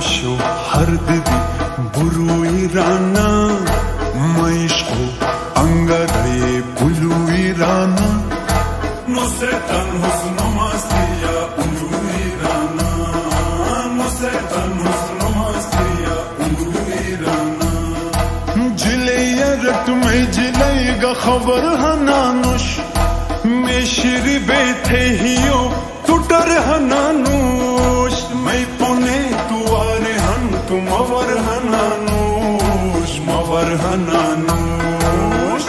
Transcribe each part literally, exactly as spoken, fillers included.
شو حرددي بروي رانا مايشقو انغري بلوي رانا نصرتن حسن ماستيا بلوي رانا نصرتن حسن ماستيا بلوي رانا جلي رت میں جلي گا خبر ہنانوش میں شری بیٹھے ہیو تٹر ہنانوش میں پونے توارے ہن تم اور ہنانوش مور ہنانوش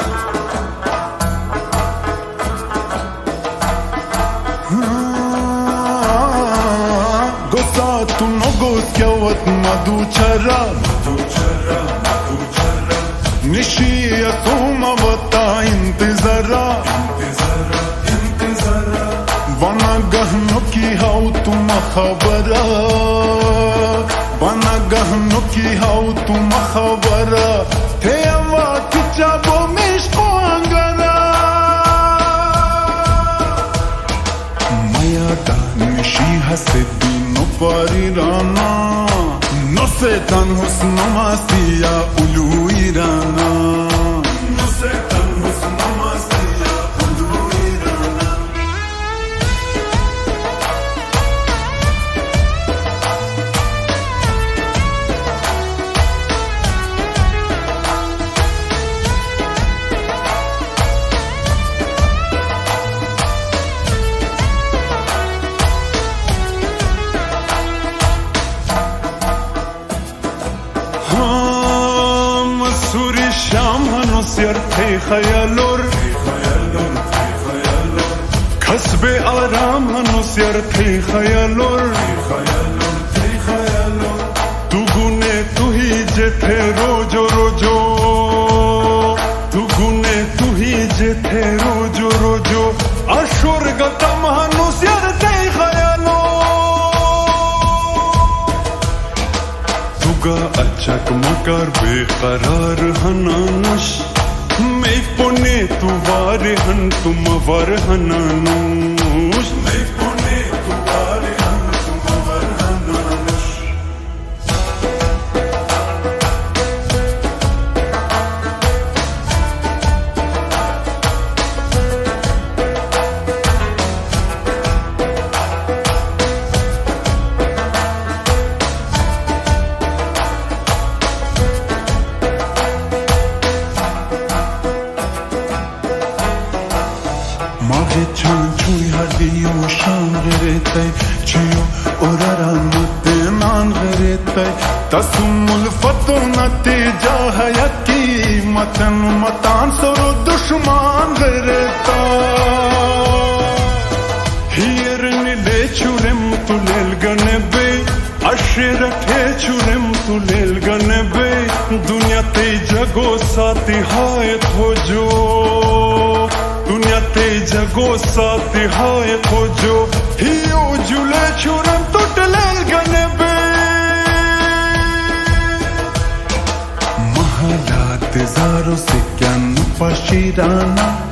گوسا تو نو گوس کیوت مدو چرا مدو چرا مدو چرا نشی اتوم وتا انتظارا انتظارا انتظارا وانا گہنو کی ہاو تم خبرا وانا گہنو کی ہاو تم خبرا تھے اوا کچا بو مشکو انگرا مایا دا نشی حسدی نو پاری رانا نو سیتن حسن ماستیا علوی رانا نو سیتن حسن ماستیا علوی رانا مسوری شام هنو سیر تھی خیالور کسب آرام هنو سیر تھی خیالور تو گنے تو ہی جے تھے روجو روجو تو گنے تو ہی جے تھے روجو روجو اشور گتم هنو سیر تھی خیالور اچک مکر بے قرار ہنانش میں پونے تو وار ہن تم ور ہنانوش میں پونے تو وار ہن تم ور ہنانش ماغی چان چوی حدیو شان غریتای چیو اورارا مدنان غریتای تسم الفتو نتیجا حیاتی متن متان سرو دشمان غریتای ہیرنی لے چورم تو لیل گنے بے اشرکھے چورم تو لیل گنے بے دنیا تے جگو ساتھی ہایت ہو جو دنیا تے جگو ساتھی ہائے خوجو ہیو جلے چورم تٹلیل گنے بے محلات زارو سکن پشیرانا